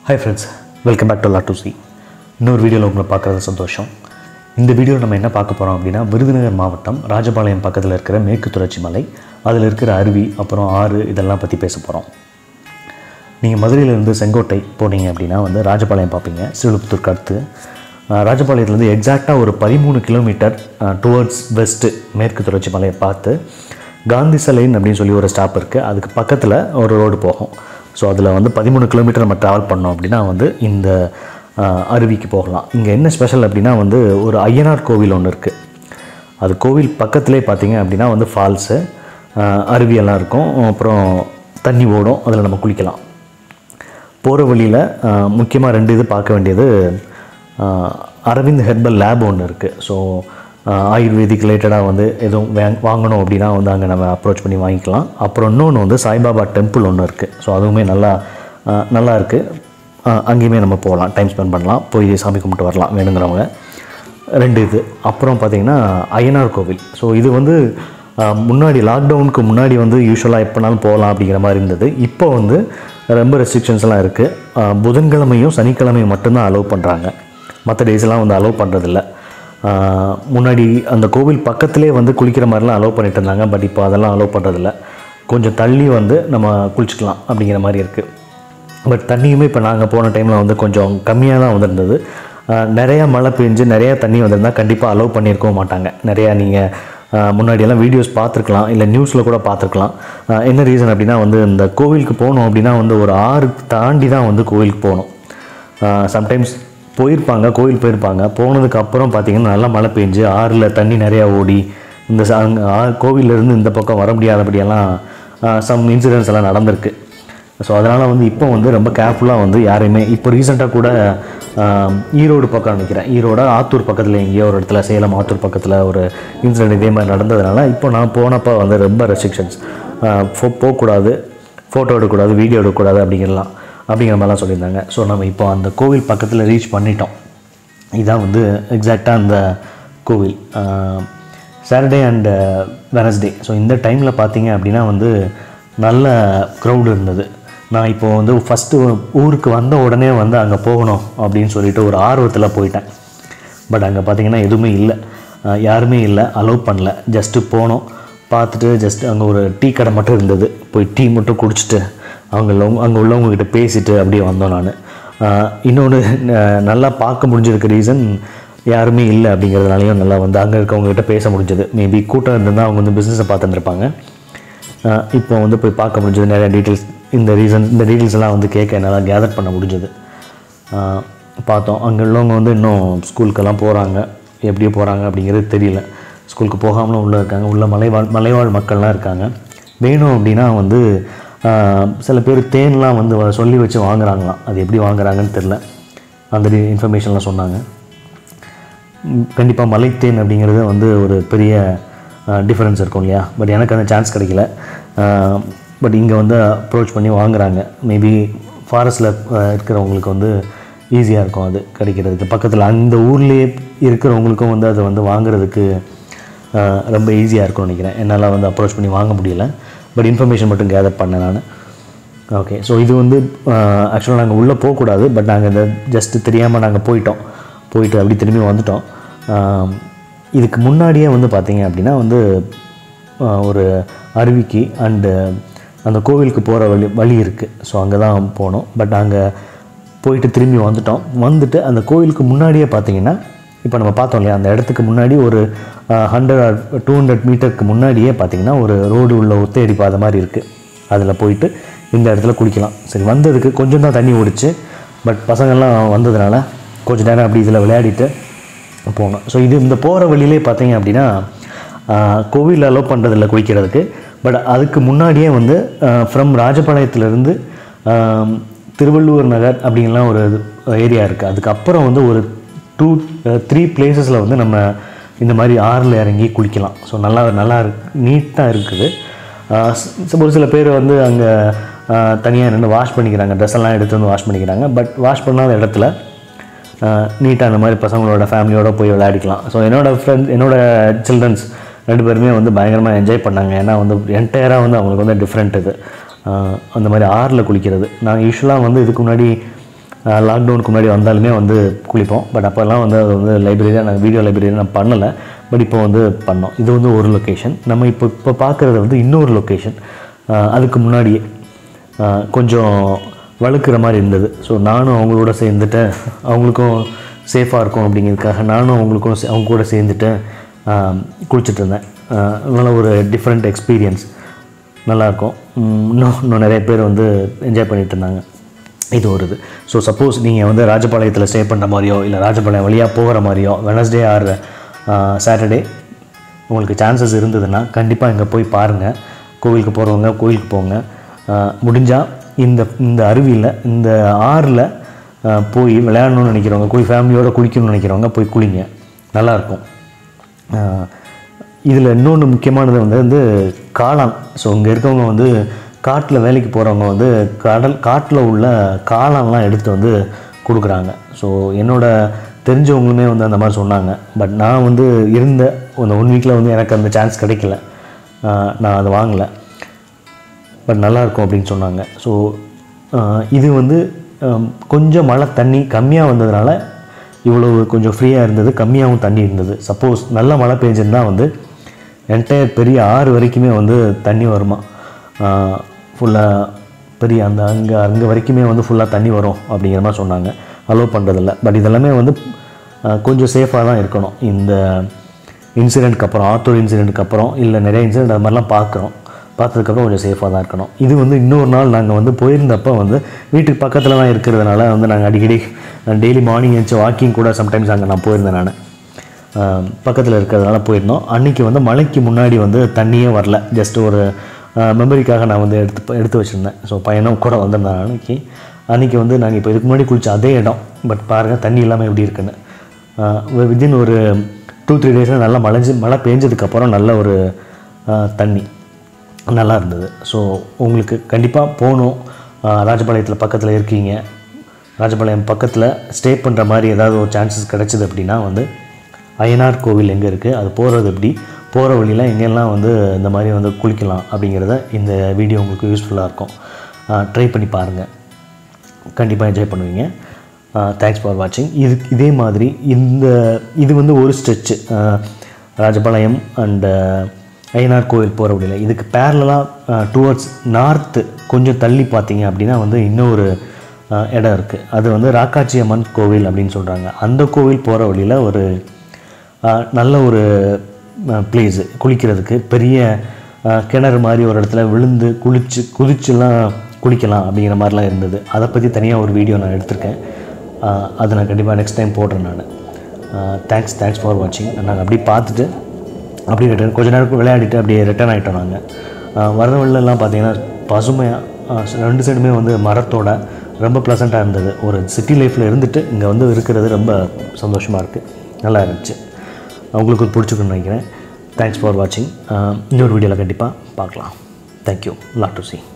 Hi friends, welcome back to Latusi. இன்னொரு வீடியோவில் உங்களை பார்க்குறது சந்தோஷம். இந்த வீடியோவில் நம்ம என்ன பார்க்க போகிறோம் அப்படின்னா, விருதுநகர் மாவட்டம் ராஜபாளையம் பக்கத்தில் இருக்கிற மேற்கு தொடர்ச்சி மலை, அதில் இருக்கிற அருவி, அப்புறம் ஆறு, இதெல்லாம் பற்றி பேச போகிறோம். நீங்கள் மதுரையிலேருந்து செங்கோட்டை போனீங்க அப்படின்னா ராஜபாளையம் பார்ப்பீங்க. ஸ்ரீவில்லிபுத்தூருக்கு அடுத்து ராஜபாளையத்துலேருந்து எக்ஸாக்டாக ஒரு 13 கிலோமீட்டர் டுவர்ட்ஸ் வெஸ்ட்டு மேற்கு தொடர்ச்சி மலையை பார்த்து காந்தி சலைன் அப்படின்னு சொல்லி ஒரு ஸ்டாப் இருக்குது. அதுக்கு பக்கத்தில் ஒரு ரோடு போகும். ஸோ அதில் 13 கிலோமீட்டர் நம்ம ட்ராவல் பண்ணோம் அப்படின்னா இந்த அருவிக்கு போகலாம். இங்கே என்ன ஸ்பெஷல் அப்படின்னா ஒரு ஐயனார் கோவில் ஒன்று இருக்குது. அது கோவில் பக்கத்துலேயே பார்த்தீங்க அப்படின்னா ஃபால்ஸு, அருவியெல்லாம் இருக்கும், அப்புறம் தண்ணி ஓடும், அதில் நம்ம குளிக்கலாம். போகிற வழியில் முக்கியமாக 2 இது பார்க்க வேண்டியது, அரவிந்த் ஹெர்பல் லேப் ஒன்று இருக்குது. ஸோ ஆயுர்வேதிக் ரிலேட்டடாக எதுவும் வாங்கணும் அப்படின்னா அங்கே நம்ம அப்ரோச் பண்ணி வாங்கிக்கலாம். அப்புறம் இன்னொன்று சாய்பாபா டெம்பிள் ஒன்று இருக்குது. ஸோ அதுவுமே நல்லா இருக்குது. அங்கேயுமே நம்ம போகலாம், டைம் ஸ்பெண்ட் பண்ணலாம், போய் சாமி கும்பிட்டு வரலாம் வேணுங்கிறவங்க. 2 இது. அப்புறம் பார்த்திங்கன்னா ஐயனார் கோவில். ஸோ இது முன்னாடி லாக்டவுனுக்கு முன்னாடி யூஸ்வலாக எப்போனாலும் போகலாம் அப்படிங்கிற மாதிரி இருந்தது. இப்போ ரொம்ப ரெஸ்ட்ரிக்ஷன்ஸ்லாம் இருக்குது. புதன்கிழமையும் சனிக்கிழமையும் மட்டும்தான் அலோவ் பண்ணுறாங்க. மற்ற டேஸ்லாம் அலோவ் பண்ணுறதில்ல. முன்னாடி அந்த கோவில் பக்கத்திலே குளிக்கிற மாதிரிலாம் அலோவ் பண்ணிட்டு இருந்தாங்க. பட் இப்போ அதெல்லாம் அலோவ் பண்ணுறதில்ல. கொஞ்சம் தள்ளி நம்ம குளிச்சுக்கலாம் அப்படிங்கிற மாதிரி இருக்குது. பட் தண்ணியுமே இப்போ நாங்கள் போன டைமில் கொஞ்சம் கம்மியாக தான் வந்திருந்தது. நிறையா மழை பெஞ்சு நிறையா தண்ணி வந்திருந்தால் கண்டிப்பாக அலோவ் பண்ணியிருக்கவும் மாட்டாங்க. நிறையா நீங்கள் முன்னாடியெல்லாம் வீடியோஸ் பார்த்துருக்கலாம், இல்லை நியூஸில் கூட பார்த்துருக்கலாம். என்ன ரீசன் அப்படின்னா இந்த கோவிலுக்கு போகணும் அப்படின்னா ஒரு ஆறு தாண்டி தான் கோவிலுக்கு போகணும். சம்டைம்ஸ் கோவில் போயிருப்பாங்க. போனதுக்கப்புறம் பார்த்திங்கன்னா நல்லா மழை பெஞ்சு ஆறில் தண்ணி நிறையா ஓடி இந்த கோவிலேருந்து இந்த பக்கம் வர முடியாதபடியெல்லாம் சம் இன்சிடென்ட்ஸ் எல்லாம் நடந்திருக்கு. ஸோ அதனால் இப்போ ரொம்ப கேர்ஃபுல்லாக யாரையுமே, இப்போ ரீசெண்டாக கூட ஈரோடு பக்கம் நினைக்கிறேன், ஈரோட ஆத்தூர் பக்கத்தில் எங்கேயோ ஒரு இடத்துல, சேலம் ஆத்தூர் பக்கத்தில் ஒரு இன்சிடென்ட் இதே மாதிரி நடந்ததுனால இப்போ நான் போனப்போ ரொம்ப ரெஸ்ட்ரிக்ஷன்ஸ், போகக்கூடாது, ஃபோட்டோ எடுக்கக்கூடாது, வீடியோ எடுக்கக்கூடாது அப்படிங்கிற மாதிரிலாம் சொல்லியிருந்தாங்க. ஸோ நம்ம இப்போ அந்த கோவில் பக்கத்தில் ரீச் பண்ணிட்டோம். இதான் எக்ஸாக்டாக அந்த கோவில். Saturday and Wednesday. ஸோ இந்த டைமில் பார்த்தீங்க அப்படின்னா நல்ல க்ரௌடு இருந்தது. நான் இப்போது ஃபஸ்ட்டு ஊருக்கு வந்த உடனே அங்கே போகணும் அப்படின்னு சொல்லிட்டு ஒரு ஆர்வத்தில் போயிட்டேன். பட் அங்கே பார்த்திங்கன்னா எதுவுமே இல்லை, யாருமே இல்லை, அலோவ் பண்ணல. ஜஸ்ட்டு போனோம், பார்த்துட்டு ஜஸ்ட் அங்கே ஒரு டீ கடை மட்டும் இருந்தது. போய் டீ மட்டும் குடிச்சிட்டு அங்கே உள்ளவங்கக்கிட்ட பேசிவிட்டு அப்படியே வந்தோம். நான் இன்னொன்று நல்லா பார்க்க முடிஞ்சிருக்க ரீசன், யாருமே இல்லை அப்படிங்கிறதுனாலையும் நல்லா அங்கே இருக்கவங்ககிட்ட பேச முடிஞ்சது. மேபி கூட்டம் இருந்திருந்தால் அவங்க பிஸ்னஸை பார்த்துட்டுருப்பாங்க. இப்போ போய் பார்க்க முடிஞ்சது. நிறையா டீட்டெயில்ஸ், இந்த டீட்டெயில்ஸ் எல்லாம் கேட்க என்னால் கேதர் பண்ண முடிஞ்சது. பார்த்தோம். அங்கே உள்ளவங்க இன்னும் ஸ்கூலுக்கெல்லாம் போகிறாங்க, எப்படியோ போகிறாங்க அப்படிங்கிறது தெரியல. ஸ்கூலுக்கு போகாமலும் உள்ளே இருக்காங்க. உள்ள மலைவாழ் மக்கள்லாம் இருக்காங்க. வேணும் அப்படின்னா சில பேர் தேன்லாம் சொல்லி வச்சு வாங்குறாங்களாம். அது எப்படி வாங்குறாங்கன்னு தெரில. அந்த இன்ஃபர்மேஷன்லாம் சொன்னாங்க. கண்டிப்பாக மலைத்தேன் அப்படிங்கிறது ஒரு பெரிய டிஃப்ரென்ஸ் இருக்கும் இல்லையா. பட் எனக்கு அந்த சான்ஸ் கிடைக்கல. பட் இங்கே அப்ரோச் பண்ணி வாங்குறாங்க. மேபி ஃபாரஸ்ட்டில் இருக்கிறவங்களுக்கு ஈஸியாக இருக்கும் அது கிடைக்கிறதுக்கு. பக்கத்தில் அந்த ஊர்லேயே இருக்கிறவங்களுக்கும் அது வாங்குறதுக்கு ரொம்ப ஈஸியாக இருக்கும்னு நினைக்கிறேன். என்னால் அப்ரோச் பண்ணி வாங்க முடியல. பட் இன்ஃபர்மேஷன் மட்டும் கேதர் பண்ணேன் நான். ஓகே. ஸோ இது ஆக்சுவலாக நாங்கள் உள்ளே போகக்கூடாது. பட் நாங்கள் இந்த ஜஸ்ட்டு தெரியாமல் நாங்கள் போயிட்டு அப்படி திரும்பி வந்துட்டோம். இதுக்கு முன்னாடியே பார்த்தீங்க அப்படின்னா ஒரு அருவிக்கு அண்டு அந்த கோவிலுக்கு போகிற வழி இருக்குது. ஸோ அங்கே தான் போனோம். பட் அங்கே போயிட்டு திரும்பி வந்துட்டு அந்த கோவிலுக்கு முன்னாடியே பார்த்தீங்கன்னா, இப்போ நம்ம பார்த்தோம் இல்லையா, அந்த இடத்துக்கு முன்னாடி ஒரு 100 or 200 மீட்டருக்கு முன்னாடியே பார்த்திங்கன்னா ஒரு ரோடு உள்ள ஒத்தையடி பாதை மாதிரி இருக்குது. அதில் போயிட்டு இந்த இடத்துல குளிக்கலாம். சரி, வந்ததுக்கு கொஞ்சம் தான் தண்ணி ஓடிச்சு. பட் பசங்கள்லாம் வந்ததுனால கொஞ்சம் நேரம் அப்படி இதில் விளையாடிட்டு போனோம். ஸோ இந்த போகிற வழியிலே பார்த்தீங்க அப்படின்னா கோவில் அலோவ் பண்ணுறதில்ல குளிக்கிறதுக்கு. பட் அதுக்கு முன்னாடியே ஃப்ரம் ராஜபாளையத்துலேருந்து திருவள்ளுவர் நகர் அப்படின்லாம் ஒரு ஏரியா இருக்குது. அதுக்கப்புறம் ஒரு 2-3 பிளேசஸில் நம்ம இந்த மாதிரி ஆறில் இறங்கி குளிக்கலாம். ஸோ நல்லா நீட்டாக இருக்குது. ஒரு சில பேர் அங்கே தனியாக நின்று வாஷ் பண்ணிக்கிறாங்க, ட்ரெஸ்ஸெல்லாம் எடுத்து வாஷ் பண்ணிக்கிறாங்க. பட் வாஷ் பண்ணாத இடத்துல நீட்டாக அந்த மாதிரி பசங்களோட ஃபேமிலியோடு போய் விளையாடிக்கலாம். ஸோ என்னோடய சில்ட்ரன்ஸ் 2 பேருமே பயங்கரமாக என்ஜாய் பண்ணாங்க. ஏன்னா என்டையராக அவங்களுக்கு டிஃப்ரெண்ட் இது. அந்த மாதிரி ஆறில் குளிக்கிறது. நான் யூஸ்வலாக இதுக்கு முன்னாடி லாக்டவுனுக்கு முன்னாடி வந்தாலுமே வந்து குளிப்போம். பட் அப்போல்லாம் வந்து அது வந்து லைப்ரரியாக நான் வீடியோ லைப்ரரியாக நான் பண்ணலை. பட் இப்போ வந்து பண்ணோம். இது வந்து ஒரு லொக்கேஷன். நம்ம இப்போ பார்க்குறது வந்து இன்னொரு லொக்கேஷன். அதுக்கு முன்னாடியே கொஞ்சம் வழுக்கிற மாதிரி இருந்தது. ஸோ நானும் அவங்களோட சேர்ந்துட்டு அவங்களுக்கும் சேஃபாக இருக்கும் அப்படிங்கிறதுக்காக நானும் அவங்க கூட சேர்ந்துட்டு குளிச்சுட்டு இருந்தேன். நல்ல ஒரு டிஃப்ரெண்ட் எக்ஸ்பீரியன்ஸ், நல்லாயிருக்கும். இன்னும் நிறைய பேர் வந்து என்ஜாய் பண்ணிகிட்டு இருந்தாங்க. இது ஒரு இது. ஸோ சப்போஸ் நீங்கள் வந்து ராஜபாளையத்தில் ஸ்டே பண்ணுற மாதிரியோ இல்லை ராஜபாளையம் வழியாக போகிற மாதிரியோ வெனஸ்டே ஆர் சாட்டர்டே உங்களுக்கு சான்சஸ் இருந்ததுன்னா கண்டிப்பாக இங்கே போய் பாருங்கள். கோவிலுக்கு போகிறவங்க கோவிலுக்கு போங்க. முடிஞ்சால் இந்த அருவியில் இந்த ஆறில் போய் விளையாடணும்னு நினைக்கிறவங்க, போய் ஃபேமிலியோடு குளிக்கணும்னு நினைக்கிறவங்க போய் குளிங்க, நல்லாயிருக்கும். இதில் இன்னொன்று முக்கியமானது வந்து காளான். ஸோ இங்கே இருக்கவங்க வந்து காட்டில் வேலைக்கு போகிறவங்க வந்து காட்டில் உள்ள காளான்லாம் எடுத்து வந்து கொடுக்குறாங்க. ஸோ என்னோடய தெரிஞ்சவங்களுமே வந்து அந்த மாதிரி சொன்னாங்க. பட் நான் வந்து இருந்த அந்த 1 வீக்கில் வந்து எனக்கு அந்த சான்ஸ் கிடைக்கல, நான் அதை வாங்கலை. பட் நல்லாயிருக்கும் அப்படின்னு சொன்னாங்க. ஸோ இது வந்து கொஞ்சம் மழை தண்ணி கம்மியாக வந்ததுனால இவ்வளோ கொஞ்சம் ஃப்ரீயாக இருந்தது, கம்மியாகவும் தண்ணி இருந்தது. சப்போஸ் நல்ல மழை பெஞ்சிருந்தால் வந்து என்டையர் பெரிய ஆறு வரைக்குமே வந்து தண்ணி வருமா, ஃபுல்லாக பெரிய அங்கே வரைக்குமே வந்து ஃபுல்லாக தண்ணி வரும் அப்படிங்கிற மாதிரி சொன்னாங்க. அலோவ் பண்ணுறதில்ல. பட் இதெல்லாமே வந்து கொஞ்சம் சேஃபாக தான் இருக்கணும். இந்த இன்சிடெண்ட்க்கு அப்புறம், ஆத்தூர் இன்சிடெண்ட்டுக்கு அப்புறம் இல்லை நிறைய இன்சிடெண்ட் அது மாதிரிலாம் பார்த்ததுக்கப்புறம் கொஞ்சம் சேஃபாக தான் இருக்கணும். இது வந்து இன்னொரு நாள் நாங்கள் வந்து போயிருந்தப்போ வந்து வீட்டுக்கு பக்கத்தில் தான் இருக்கிறதுனால வந்து நாங்கள் அடிக்கடி டெய்லி மார்னிங் எழுந்துச்சு வாக்கிங் கூட சம்டைம்ஸ் அங்கே நான் போயிருந்தேன். நான் பக்கத்தில் இருக்கிறதுனால போயிருந்தோம். அன்றைக்கி வந்து மழைக்கு முன்னாடி வந்து தண்ணியே வரல. ஜஸ்ட் ஒரு மெமரிக்காக நான் வந்து எடுத்து வச்சுருந்தேன். ஸோ பையனும் கூட வந்திருந்தேன் அன்றைக்கி வந்து நாங்கள் இப்போ இதுக்கு முன்னாடி குளித்த அதே இடம். பட் பாருங்கள் தண்ணி இல்லாமல் எப்படி இருக்குன்னு. வித்தின் ஒரு 2-3 டேஸில் நல்லா மழை பெஞ்சதுக்கப்புறம் நல்ல ஒரு தண்ணி நல்லா இருந்தது. ஸோ உங்களுக்கு கண்டிப்பாக போகணும். ராஜபாளையத்தில் பக்கத்தில் இருக்கீங்க, ராஜபாளையம் பக்கத்தில் ஸ்டே பண்ணுற மாதிரி ஏதாவது ஒரு சான்சஸ் கிடச்சிது அப்படின்னா வந்து அய்யனார் கோவில் எங்கே இருக்குது, அது போகிறது எப்படி, போகிற வழியில் எங்கெல்லாம் வந்து இந்த மாதிரி வந்து குளிக்கலாம் அப்படிங்கிறத இந்த வீடியோ உங்களுக்கு யூஸ்ஃபுல்லாக இருக்கும். ட்ரை பண்ணி பாருங்கள், கண்டிப்பாக என்ஜாய் பண்ணுவீங்க. தேங்க்ஸ் ஃபார் வாட்சிங். இதே மாதிரி இது வந்து ஒரு ஸ்ட்ரெச்சு ராஜபாளையம் அண்டு அய்யனார் கோவில் போகிற வழியில். இதுக்கு பேரலாக டுவர்ட்ஸ் நார்த்து கொஞ்சம் தள்ளி பார்த்தீங்க அப்படின்னா வந்து இன்னொரு இடம் இருக்குது. அது வந்து ராக்காச்சி அம்மன் கோவில் அப்படின்னு சொல்கிறாங்க. அந்த கோவில் போகிற வழியில் ஒரு நல்ல ஒரு பிளேஸு குளிக்கிறதுக்கு, பெரிய கிணறு மாதிரி ஒரு இடத்துல விழுந்து குதிச்சுலாம் குளிக்கலாம் அப்படிங்கிற மாதிரிலாம் இருந்தது. அதை பற்றி தனியாக ஒரு வீடியோ நான் எடுத்திருக்கேன். அதை நான் கண்டிப்பாக நெக்ஸ்ட் டைம் போடுறேன் நான். தேங்க்ஸ் ஃபார் வாட்சிங். நாங்கள் அப்படி பார்த்துட்டு அப்படியே கொஞ்சம் நேரம் விளையாடிட்டு அப்படியே ரிட்டர்ன் ஆகிட்டோம். நாங்கள் வர வழிலெல்லாம் பார்த்தீங்கன்னா பசுமையாக 2 சைடுமே வந்து மரத்தோட ரொம்ப ப்ளசண்ட்டாக இருந்தது. ஒரு சிட்டி லைஃப்பில் இருந்துட்டு இங்கே வந்து இருக்கிறது ரொம்ப சந்தோஷமாக இருக்குது, நல்லா இருந்துச்சு. உங்களுக்கு பிடிச்சிக்கணும்னு நினைக்கிறேன். தேங்க்ஸ் ஃபார் வாட்சிங். இன்னொரு வீடியோவில் கண்டிப்பாக பார்க்கலாம். தேங்க்யூ. Lot to C.